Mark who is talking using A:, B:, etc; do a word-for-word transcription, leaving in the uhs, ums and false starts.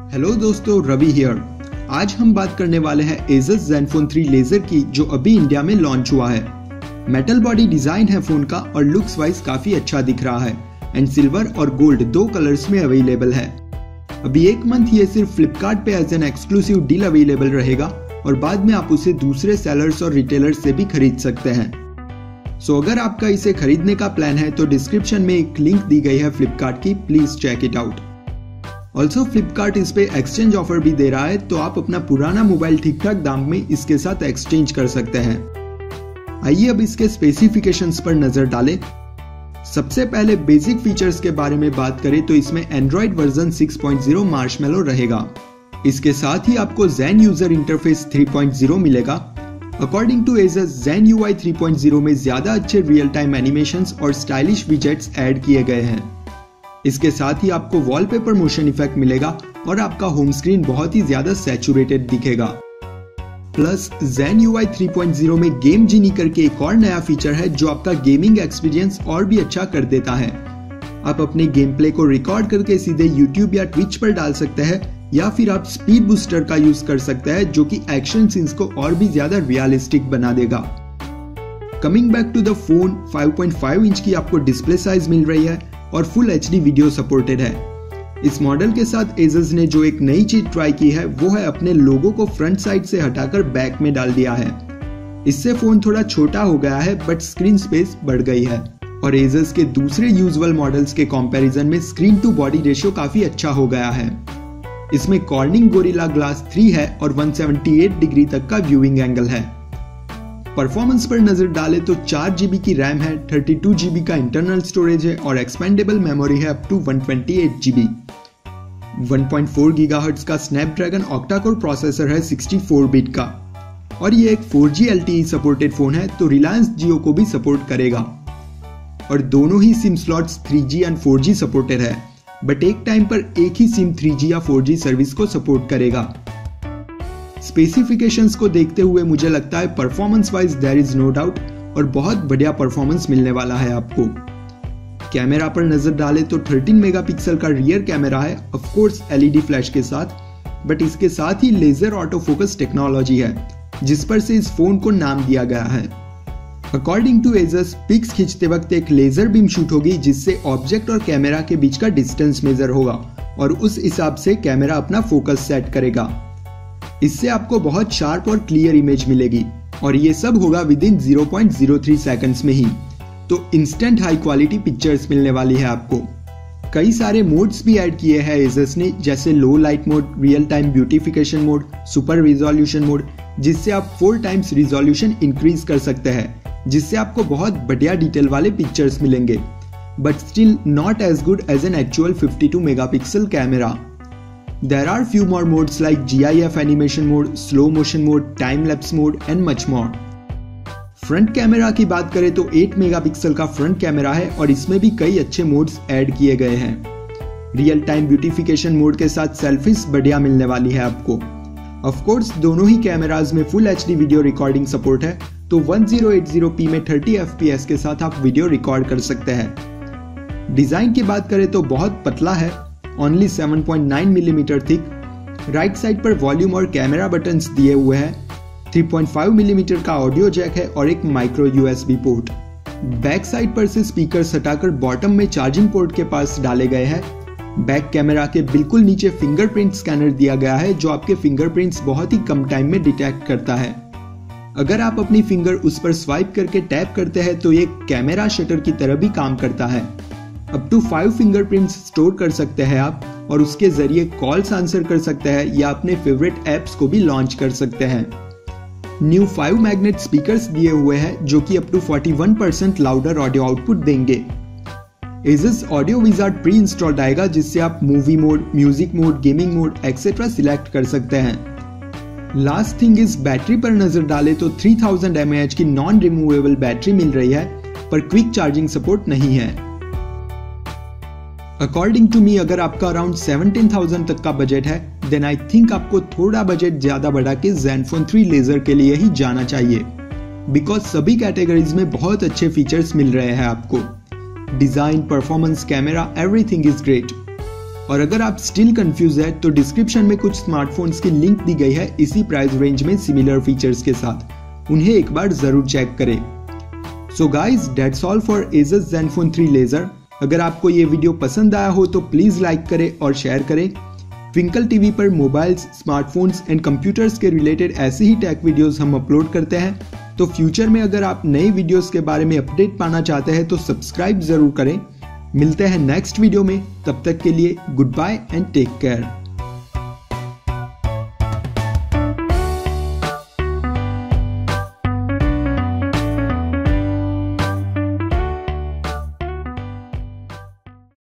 A: Hello दोस्तों, Ravi here. आज हम बात करने वाले हैं एसस ज़ेनफोन थ्री लेजर की, जो अभी इंडिया में लॉन्च हुआ है। मेटल बॉडी डिजाइन है फोन का और लुक्स वाइज काफी अच्छा दिख रहा है एंड सिल्वर और गोल्ड दो कलर्स में अवेलेबल है। अभी एक मंथ ये सिर्फ फ्लिपकार्ट पे as an exclusive deal available रहेगा और बाद में आप उसे दूसरे सेलर्स और रिटेलर्स से भी खरीद सकते हैं। सो so, अगर आपका इसे खरीदने का प्लान है तो डिस्क्रिप्शन में एक लिंक दी गई है फ्लिपकार्ट की, please check it out. Also Flipkart इस पे एक्सचेंज ऑफर भी दे रहा है, तो आप अपना पुराना मोबाइल ठीक ठाक दाम में इसके साथ एक्सचेंज कर सकते हैं। आइए अब इसके स्पेसिफिकेशंस पर नजर डालें। सबसे पहले बेसिक फीचर्स के बारे में बात करें तो इसमें Android version six point zero marshmallow रहेगा। इसके साथ ही आपको Zen user interface three point zero मिलेगा। According to Asus, Zen UI three point zero में ज्यादा अच्छे रियल टाइम एनिमेशंस और स्टाइलिश विजेट्स ऐड किए गए हैं। इसके साथ ही आपको वॉलपेपर मोशन इफेक्ट मिलेगा और आपका होम स्क्रीन बहुत ही ज्यादा सैचुरेटेड दिखेगा। Plus Zen UI three point zero में गेम जीनी करके एक और नया फीचर है जो आपका गेमिंग एक्सपीरियंस और भी अच्छा कर देता है। आप अपने गेम प्ले को रिकॉर्ड करके सीधे यूट्यूब या ट्विच पर डाल सकते हैं, या फिर आप स्पीड बूस्टर का यूज कर सकते हैं जो कि एक्शन सीन्स को और भी ज्यादा रियलिस्टिक बना देगा। Coming back to the phone, five point five inch की आपको डिस्प्ले साइज मिल रही है और फुल एचडी वीडियो सपोर्टेड है। इस मॉडल के साथ एसस ने जो एक नई चीज ट्राई की है वो है अपने लोगो को फ्रंट साइड से हटाकर बैक में डाल दिया है। इससे फोन थोड़ा छोटा हो गया है बट स्क्रीन स्पेस बढ़ गई है और एसस के दूसरे यूजुअल मॉडल्स के कंपैरिजन में स्क्रीन टू बॉडी रेशियो काफी अच्छा हो गया है। इसमें कॉर्निंग गोरिल्ला ग्लास थ्री है और वन सेवेंटी एट डिग्री तक का व्यूइंग एंगल है। परफॉर्मेंस पर नजर डालें तो चार जीबी की रैम है, थर्टी टू जीबी का इंटरनल स्टोरेज है और एक्सपेंडेबल मेमोरी है up to one twenty eight GB. One point four gigahertz का स्नैपड्रैगन ऑक्टा कोर प्रोसेसर है सिक्सटी फोर बिट का और ये एक four G L T E supported phone है, तो रिलायंस जियो को भी सपोर्ट करेगा। और दोनों ही SIM slots three G and four G supported है, बट एक टाइम पर एक ही सिम थ्री जी या फोर जी सर्विस को सपोर्ट करेगा। स्पेसिफिकेशंस को देखते हुए मुझे लगता है performance wise there is no doubt और बहुत बढ़िया परफॉर्मेंस मिलने वाला है आपको। कैमरा पर नजर डालें तो थर्टीन मेगापिक्सल का रियर कैमरा है, ऑफ कोर्स एलईडी फ्लैश के साथ, बट इसके साथ ही लेजर ऑटो फोकस टेक्नोलॉजी है जिस पर से इस फोन को नाम दिया गया है। अकॉर्डिंग टू एसस, पिक्स खींचते वक्त एक लेजर बीम शूट होगी जिससे ऑब्जेक्ट और कैमरा के बीच का डिस्टेंस मेजर होगा और उस हिसाब से कैमरा अपना फोकस सेट करेगा। इससे आपको बहुत शार्प और क्लियर इमेज मिलेगी और ये सब होगा within zero point zero three seconds में ही, तो इंस्टेंट हाई क्वालिटी पिक्चर्स मिलने वाली है आपको। कई सारे मोड्स भी ऐड किए हैं एसस ने, जैसे low light mode, real time beautification mode, super resolution mode, जिससे आप फोर टाइम्स रिजोल्यूशन इंक्रीज कर सकते हैं, जिससे आपको बहुत बढ़िया डिटेल वाले पिक्चर्स मिलेंगे, but still not as good as an actual fifty two megapixel camera. There are few more modes like G I F animation mode, slow motion mode, time lapse mode and much more. Front camera की बात करें तो eight megapixel का front camera है और इसमें भी कई अच्छे मोड्स ऐड किए गए हैं। रियल टाइम ब्यूटिफिकेशन मोड के साथ सेल्फीज बढ़िया मिलने वाली है आपको। ऑफ कोर्स दोनों ही कैमराज में full HD video recording support है, तो वन थाउज़ेंड एटी पी में थर्टी एफ पी एस के साथ आप वीडियो रिकॉर्ड कर सकते हैं। डिजाइन की बात करें तो बहुत पतला है, only seven point nine millimetre thick. Right side पर वॉल्यूम और कैमरा बटन्स दिए हुए हैं। थ्री पॉइंट फाइव मिलीमीटर का ऑडियो जैक है और एक micro USB port. Back side पर से स्पीकर्स हटाकर बॉटम में चार्जिंग पोर्ट के पास डाले गए हैं। बैक कैमरा के बिल्कुल नीचे फिंगरप्रिंट स्कैनर दिया गया है जो आपके फिंगरप्रिंट्स बहुत ही कम टाइम में डिटेक्ट करता है। अगर आप अपनी फिंगर उस पर स्वाइप करके टैप करते हैं तो ये कैमरा शटर की तरह भी काम करता है। Up to five fingerprints store कर सकते हैं आप और उसके जरिए कॉल्स आंसर कर सकते हैं या अपने फेवरेट एप्स को भी लॉन्च कर सकते हैं। न्यू फाइव मैग्नेट स्पीकर्स दिए हुए हैं जो कि up to forty one percent louder audio output देंगे। Asus audio wizard pre installed आएगा जिससे आप movie mode, music mode, gaming mode et cetera select कर सकते हैं। लास्ट थिंग इज बैटरी पर नजर डालें तो three thousand M A H की नॉन रिमूवेबल बैटरी मिल रही है, पर क्विक चार्जिंग सपोर्ट नहीं है। अकॉर्डिंग टू मी, अगर आपका अराउंड सेवनटीन थाउज़ेंड तक का बजट है देन आई थिंक आपको थोड़ा बजट ज्यादा बढ़ा के ज़ेनफोन थ्री लेजर के लिए ही जाना चाहिए, बिकॉज सभी कैटेगरीज में बहुत अच्छे फीचर्स मिल रहे हैं आपको। Design, performance, camera, everything is great. और अगर आप स्टिल कंफ्यूज है तो डिस्क्रिप्शन में कुछ स्मार्टफोन्स की लिंक दी गई है इसी प्राइस रेंज में सिमिलर फीचर्स के साथ, उन्हें एक बार जरूर चेक करें। So guys that's all for Asus Zenfone three Laser. अगर आपको ये वीडियो पसंद आया हो तो प्लीज लाइक करें और शेयर करें। ट्विंकल टीवी पर मोबाइल्स, स्मार्टफोन्स एंड कंप्यूटर्स के रिलेटेड ऐसे ही टेक वीडियोस हम अपलोड करते हैं, तो फ्यूचर में अगर आप नई वीडियोस के बारे में अपडेट पाना चाहते हैं तो सब्सक्राइब जरूर करें। मिलते हैं नेक्स्ट वीडियो में, तब तक के लिए goodbye and take care.